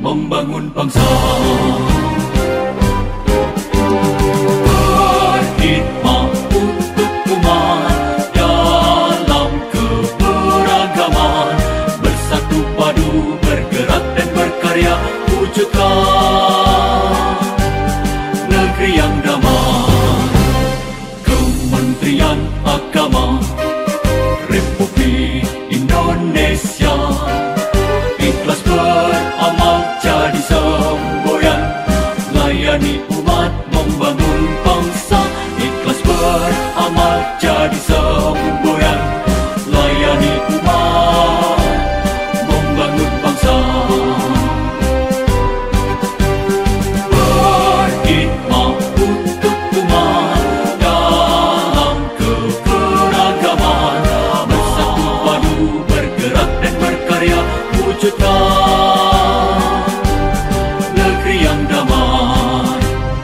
membangun bangsa. Berkhidmat untuk umat dalam keberagaman, bersatu padu bergerak dan berkarya, wujudkan negeri yang damai. Kementerian Agama Republik Indonesia ikhlas beramal jadi semboyan, layani umat membangun bangsa. Ikhlas beramal jadi semboyan, layani umat membangun bangsa. Berkhidmat untuk umat dalam keberagaman, bersatu padu bergerak dan berkarya, wujudkan negeri yang damai.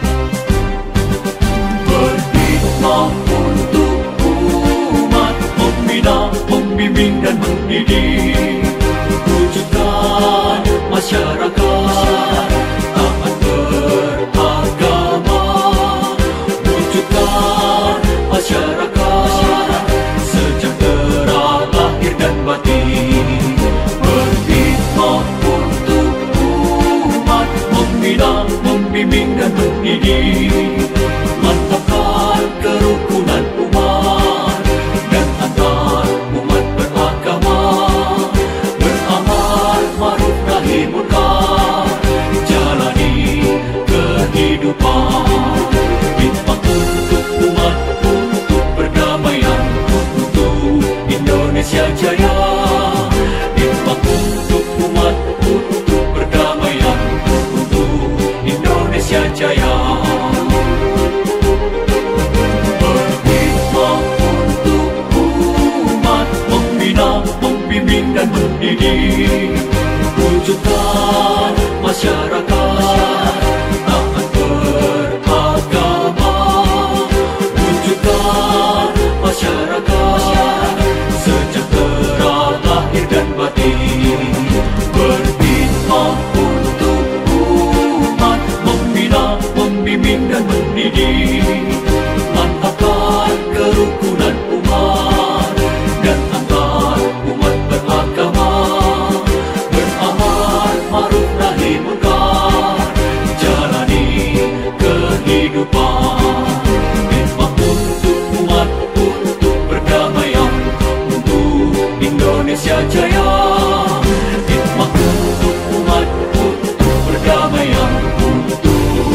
Berkhidmat untuk umat, membina, membimbing dan mendidik, wujudkan masyarakat taat beragama, wujudkan masyarakat sejahtera lahir dan batin. Berkhidmat untuk umat, membina, membimbing dan mendidik, mantapkan kerukunan umat dan antar umat beragama, beramal ma'ruf nahi munkar, jalani kehidupan. Khidmat untuk umat, untuk perdamaian, untuk Indonesia Jaya. Khidmat untuk umat, untuk perdamaian, untuk Indonesia Jaya. Berkhidmat untuk umat, membina, membimbing dan mendidik, wujudkan masyarakat taat beragama, wujudkan masyarakat sejahtera lahir dan batin. Berkhidmat untuk umat, membina, membimbing dan mendidik, mantapkan kerukunan umat dan antar umat beragama, beramal ma'ruf nahi munkar, jalani kehidupan. Khidmat untuk umat, untuk perdamaian, untuk Indonesia Jaya. Khidmat untuk umat, untuk perdamaian, untuk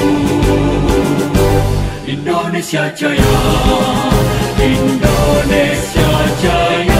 Indonesia Jaya. Indonesia Jaya.